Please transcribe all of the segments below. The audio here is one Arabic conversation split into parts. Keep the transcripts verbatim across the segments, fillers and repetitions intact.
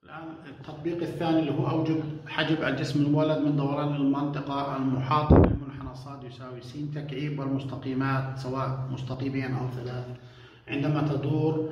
الآن التطبيق الثاني اللي هو أوجد حجب الجسم المولد من دوران المنطقة المحاطة بالمنحنى ص يساوي س تكعيب والمستقيمات سواء مستقيمين أو ثلاث عندما تدور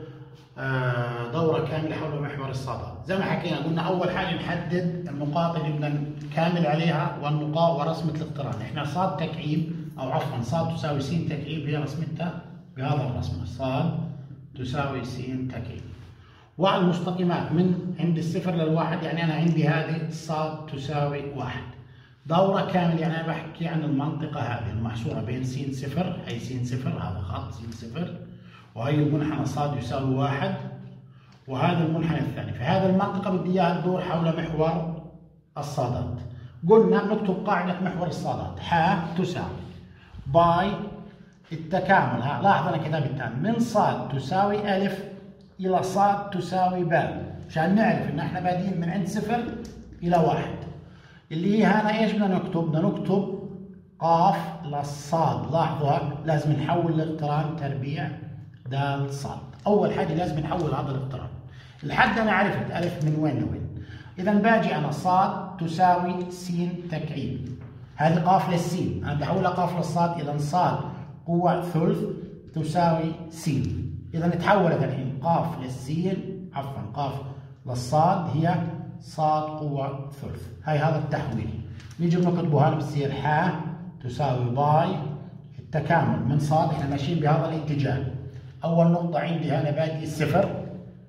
دورة كاملة حول محور الصادات. زي ما حكينا قلنا أول حاجة نحدد النقاط اللي بدنا نكامل عليها والنقاط ورسمة الاقتران. إحنا صاد تكعيب أو عفوا صاد تساوي س تكعيب هي رسمتها بهذا الرسمة، صاد تساوي س تكعيب. وعلى المستقيمات من عند الصفر للواحد، يعني أنا عندي هذه صاد تساوي واحد. دورة كاملة يعني أنا بحكي عن المنطقة هذه المحصورة بين س صفر، هي س صفر هذا خط س صفر، وهي المنحنى صاد يساوي واحد، وهذا المنحنى الثاني. في هذه المنطقة بدي إياها تدور حول محور الصادات. قلنا نكتب قاعدة محور الصادات، ح تساوي باي التكامل. ها لاحظ أنا كتبتها من صاد تساوي ألف إلى صاد تساوي باء، عشان نعرف إن إحنا بادئين من عند صفر إلى واحد. اللي هي هنا إيش بدنا نكتب؟ بدنا نكتب قاف للصاد. لاحظوا لازم نحول الاقتران تربيع دال صاد. أول حاجة لازم نحول هذا الاقتران. لحد أنا عرفت ألف من وين لوين. إذا باجي أنا صاد تساوي س تكعيب. هذه قاف للسين، أنا بدي أحولها قاف للصاد، إذا صاد قوة ثلث تساوي س. إذا تحولت الحين قاف للسين عفوا قاف للصاد هي صاد قوة ثلث. هاي هذا التحويل. نيجي بنكتبه هذا بتصير ح تساوي باي التكامل من صاد. احنا ماشيين بهذا الاتجاه. أول نقطة عندي هنا بادئ الصفر،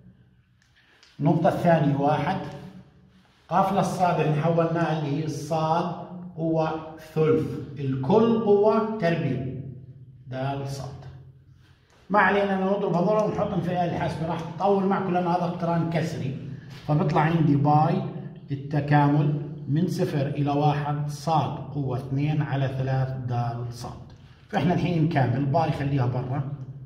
النقطة الثانية واحد، قاف للصاد اللي حولناها اللي هي الصاد قوة ثلث، الكل قوة تربيع دال صاد. ما علينا نضرب هذول ونحطهم في آلة الحاسبة، راح تطول معكم لأن هذا اقتران كسري. فبيطلع عندي باي التكامل من صفر إلى واحد صاد قوة اثنين على ثلاث دال صاد. فإحنا الحين نكامل باي خليها برا،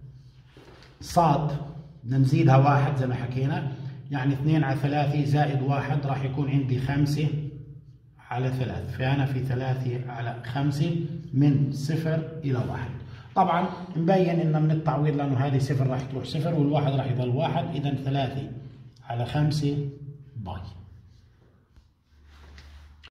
صاد بدنا نزيدها واحد زي ما حكينا، يعني اثنين على ثلاثة زائد واحد راح يكون عندي خمسة على ثلاث، فأنا في ثلاثة على خمسة من صفر إلى واحد. طبعا مبين إنه من التعويض لأنه هذه صفر راح تروح صفر والواحد راح يظل واحد، إذا ثلاثة على خمسة باي.